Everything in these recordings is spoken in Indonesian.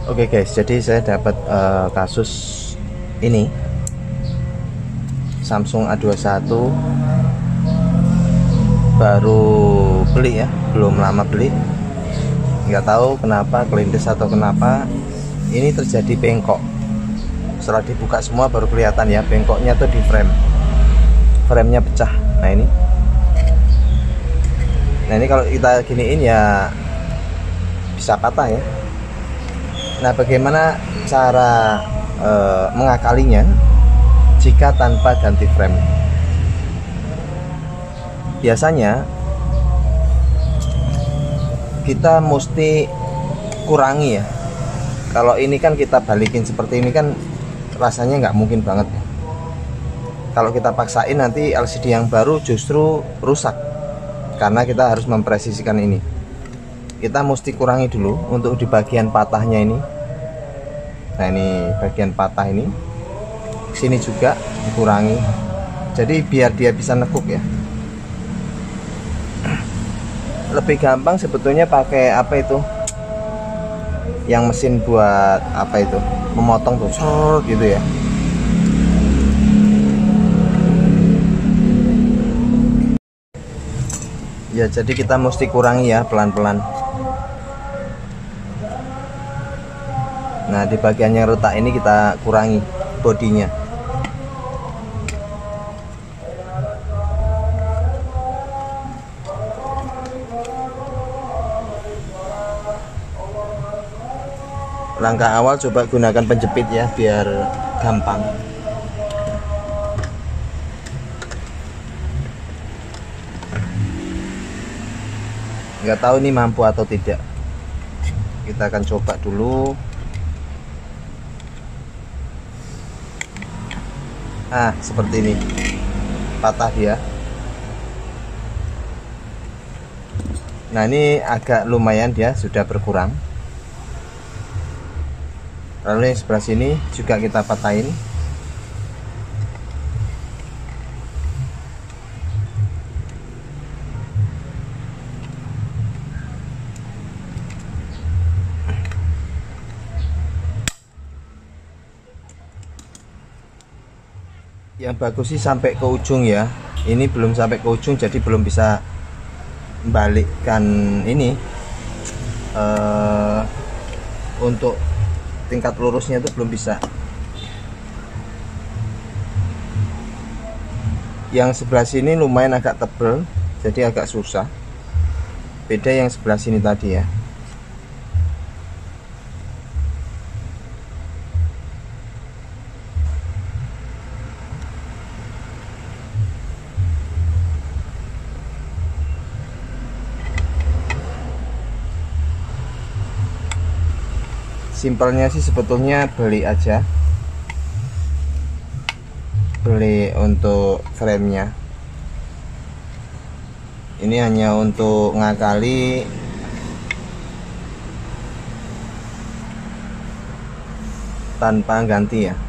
Oke guys, jadi saya dapat kasus ini Samsung A21, baru beli ya, belum lama beli. Nggak tahu kenapa kelindes atau kenapa ini terjadi bengkok. Setelah dibuka semua baru kelihatan ya, bengkoknya tuh di frame-nya pecah. Nah ini kalau kita giniin ya bisa patah ya. Nah, bagaimana cara mengakalinya jika tanpa ganti frame? Biasanya kita mesti kurangi ya. Kalau ini kan kita balikin seperti ini kan rasanya nggak mungkin banget ya. Kalau kita paksain nanti LCD yang baru justru rusak, karena kita harus mempresisikan ini. Kita mesti kurangi dulu untuk di bagian patahnya ini. Nah, ini bagian patah ini, sini juga dikurangi, jadi biar dia bisa nekuk ya. Lebih gampang sebetulnya pakai apa itu, yang mesin buat apa itu, memotong tuh gitu ya. Ya, jadi kita mesti kurangi ya pelan-pelan. Nah, di bagian yang retak ini kita kurangi bodinya. Langkah awal coba gunakan penjepit ya, biar gampang. Nggak tahu ini mampu atau tidak. Kita akan coba dulu. Nah, seperti ini, patah dia. Nah, ini agak lumayan dia sudah berkurang. Lalu yang sebelah sini juga kita patahin. Yang bagus sih sampai ke ujung ya. Ini belum sampai ke ujung, jadi belum bisa membalikkan ini. Untuk tingkat lurusnya itu belum bisa. Yang sebelah sini lumayan agak tebel, jadi agak susah. Beda yang sebelah sini tadi ya. Simpelnya sih sebetulnya beli aja, beli untuk framenya. Ini hanya untuk ngakali tanpa ganti ya.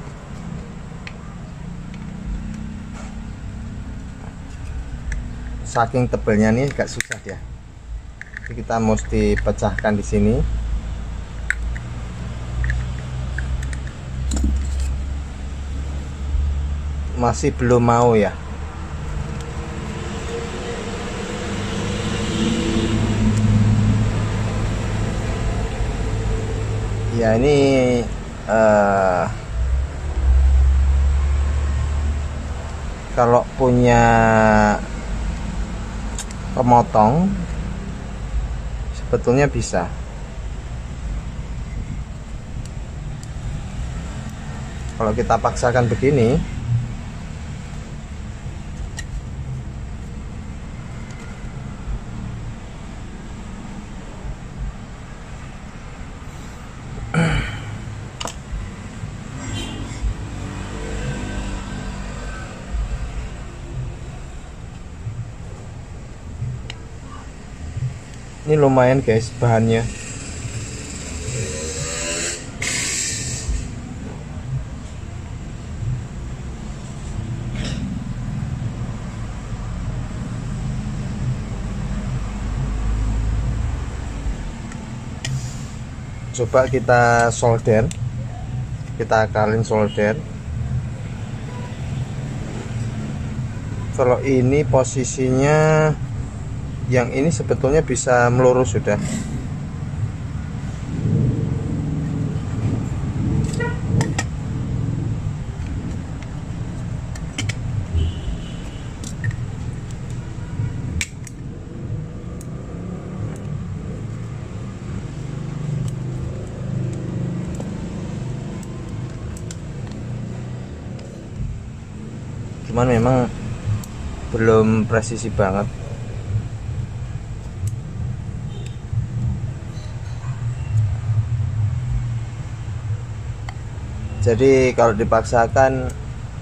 Saking tebelnya nih agak susah ya. Jadi kita mesti pecahkan di sini. Masih belum mau ya. Ya, ini kalau punya pemotong sebetulnya bisa. Kalau kita paksakan begini, ini lumayan guys bahannya. coba kita solder, kita akalin solder. Kalau ini posisinya, yang ini sebetulnya bisa melurus sudah. Cuman memang belum presisi banget. Jadi kalau dipaksakan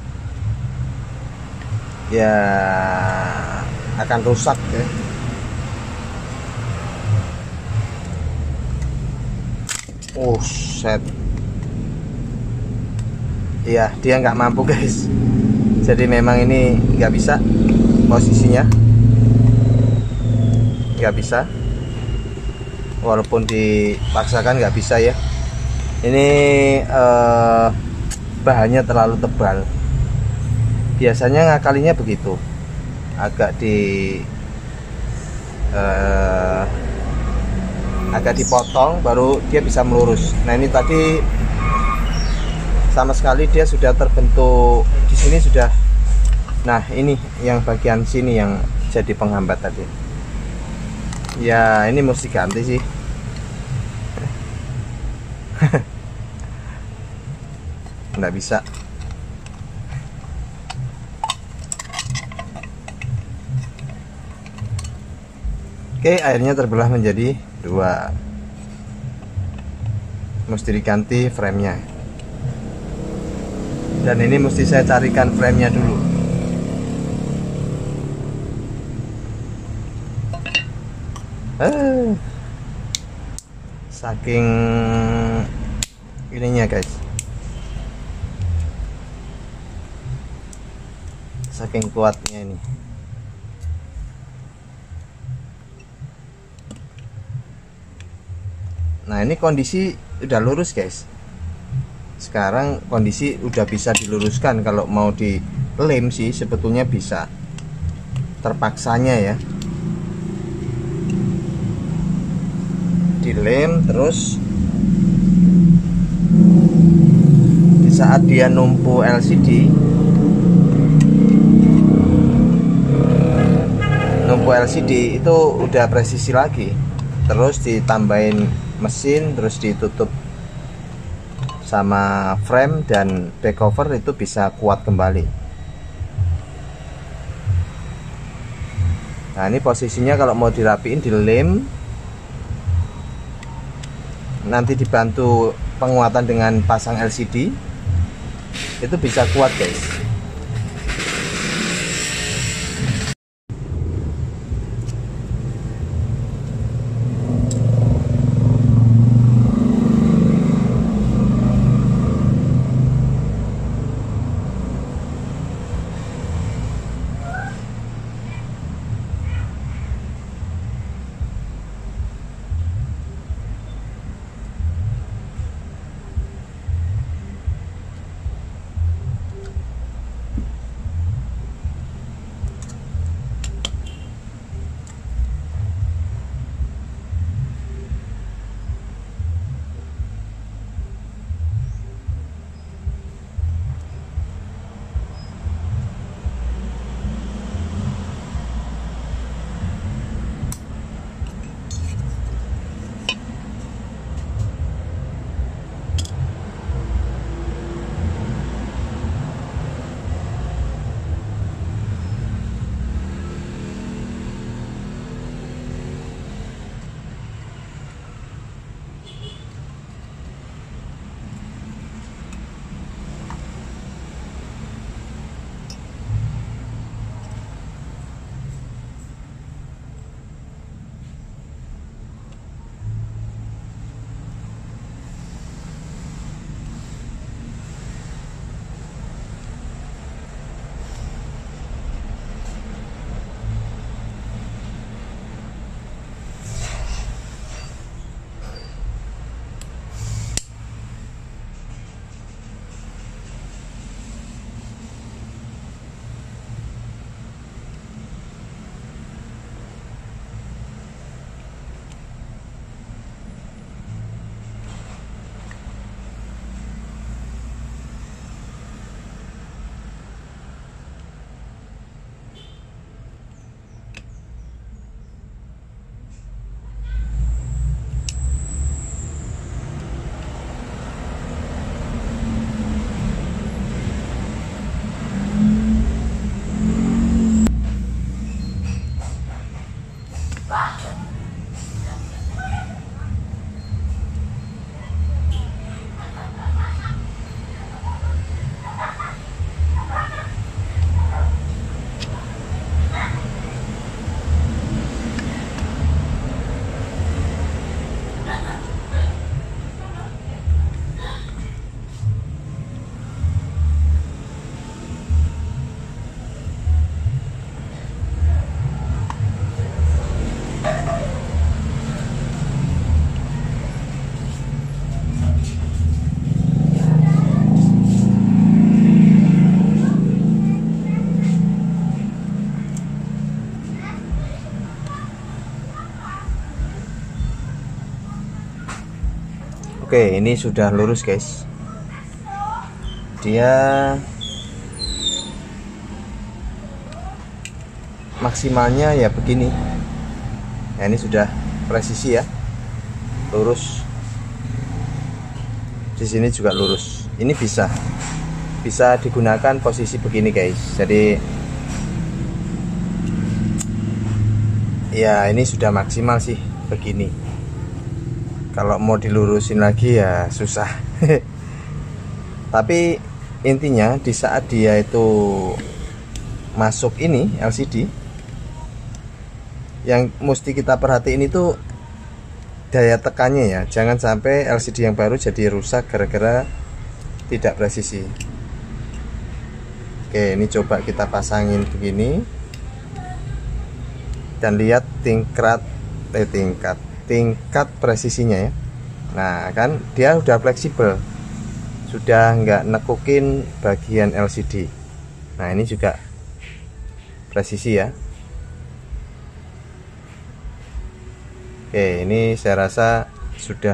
ya akan rusak ya. Oh set. Iya, dia nggak mampu guys. Jadi memang ini nggak bisa posisinya, nggak bisa, walaupun dipaksakan nggak bisa ya. Ini bahannya terlalu tebal. Biasanya ngakalinya begitu, agak agak dipotong baru dia bisa melurus. Nah ini tadi sama sekali dia sudah terbentuk di sini sudah. Nah ini yang bagian sini yang jadi penghambat tadi. Ya ini mesti ganti sih. Nggak bisa. Oke, akhirnya terbelah menjadi dua. Mesti diganti framenya. Dan ini mesti saya carikan framenya dulu. Saking ininya guys, saking kuatnya ini. Nah ini kondisi udah lurus guys. Sekarang kondisi udah bisa diluruskan. Kalau mau dilem sih sebetulnya bisa, terpaksanya ya dilem. Terus di saat dia numpu LCD, itu udah presisi lagi. Terus ditambahin mesin, terus ditutup sama frame dan back cover, itu bisa kuat kembali. Nah ini posisinya kalau mau dirapiin, dilem, nanti dibantu penguatan dengan pasang LCD, itu bisa kuat guys. Oke, ini sudah lurus guys. Dia maksimalnya ya begini. Nah, ini sudah presisi ya, lurus. Di sini juga lurus. Ini bisa digunakan posisi begini guys. Jadi ya ini sudah maksimal sih begini. Kalau mau dilurusin lagi ya susah. Tapi intinya di saat dia itu masuk ini LCD, yang mesti kita perhatiin itu daya tekannya ya. Jangan sampai LCD yang baru jadi rusak gara-gara tidak presisi. Oke, ini coba kita pasangin begini dan lihat tingkat presisinya ya. Nah kan dia udah fleksibel, sudah nggak nekukin bagian LCD. Nah ini juga presisi ya. Oke, ini saya rasa sudah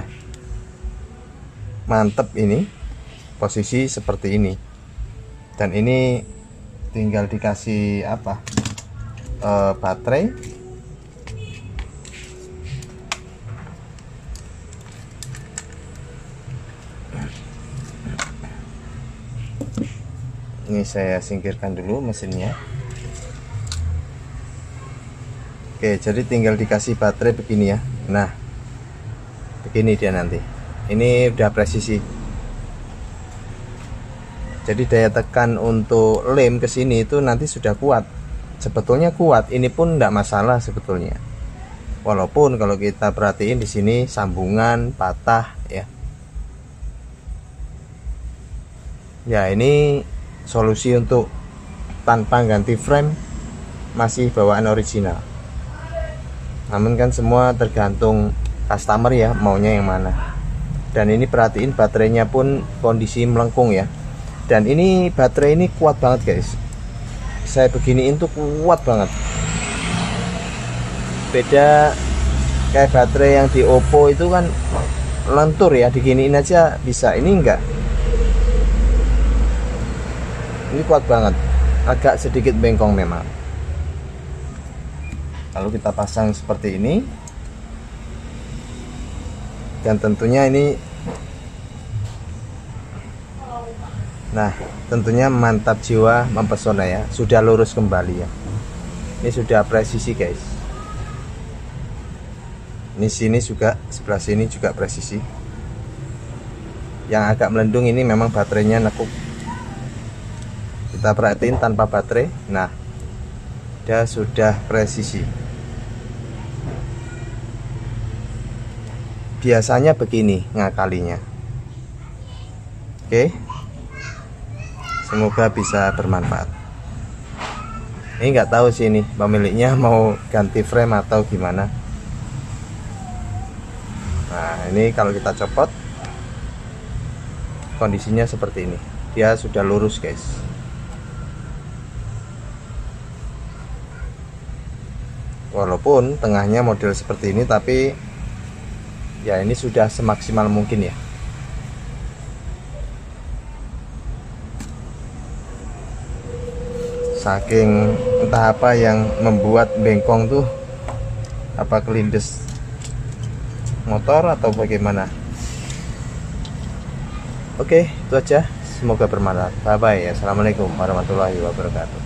mantep ini posisi seperti ini. Dan ini tinggal dikasih apa? Baterai. Ini saya singkirkan dulu mesinnya. Oke, jadi tinggal dikasih baterai begini ya. Nah, begini dia nanti. Ini udah presisi. Jadi daya tekan untuk lem ke sini itu nanti sudah kuat. Sebetulnya kuat. Ini pun tidak masalah sebetulnya. Walaupun kalau kita perhatiin di sini sambungan patah ya. Ya, ini solusi untuk tanpa ganti frame masih bawaan original. Namun kan semua tergantung customer ya, maunya yang mana. Dan ini perhatiin baterainya pun kondisi melengkung ya. Dan ini baterai ini kuat banget guys. Saya beginiin tuh kuat banget. Beda kayak baterai yang di Oppo itu kan lentur ya, diginiin aja bisa. Ini enggak. Ini kuat banget. Agak sedikit bengkong memang. Lalu kita pasang seperti ini. Dan tentunya ini, nah tentunya mantap jiwa, mempesona ya. Sudah lurus kembali ya. Ini sudah presisi guys. Ini sini juga, sebelah sini juga presisi. Yang agak melendung ini memang baterainya nekuk. Kita perhatiin tanpa baterai. Nah, dia sudah presisi. Biasanya begini ngakalinya. Oke. Semoga bisa bermanfaat. Ini nggak tahu sih ini pemiliknya mau ganti frame atau gimana. Nah, ini kalau kita copot kondisinya seperti ini. Dia sudah lurus, guys. Walaupun tengahnya model seperti ini, tapi ya ini sudah semaksimal mungkin ya. Saking entah apa yang membuat bengkong tuh, apa kelindes motor atau bagaimana. Oke, itu aja. Semoga bermanfaat. Bye bye. Assalamualaikum warahmatullahi wabarakatuh.